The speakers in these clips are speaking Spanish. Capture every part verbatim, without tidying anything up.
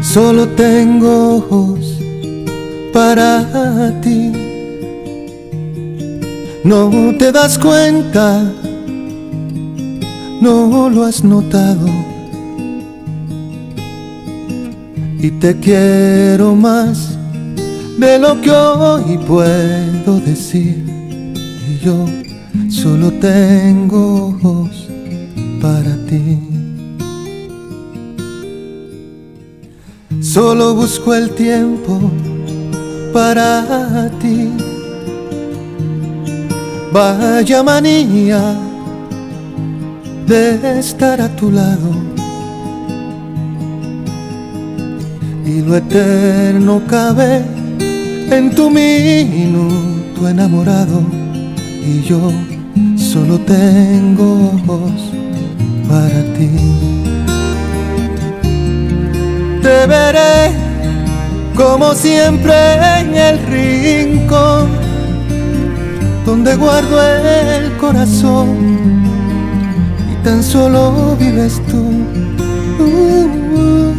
Solo tengo ojos para ti. No te das cuenta, no lo has notado, y te quiero más de lo que hoy puedo decir. Y yo solo tengo ojos para ti. Solo busco el tiempo para ti. Vaya manía de estar a tu lado, y lo eterno cabe en tu minuto enamorado. Y yo solo tengo ojos para ti. Te veré como siempre en el rincón donde guardo el corazón, y tan solo vives tú. uh, uh.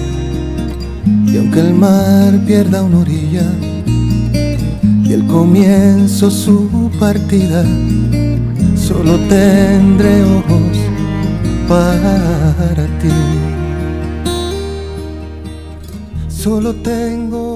Y aunque el mar pierda una orilla y el comienzo su partida, solo tendré ojos para ti. Solo tengo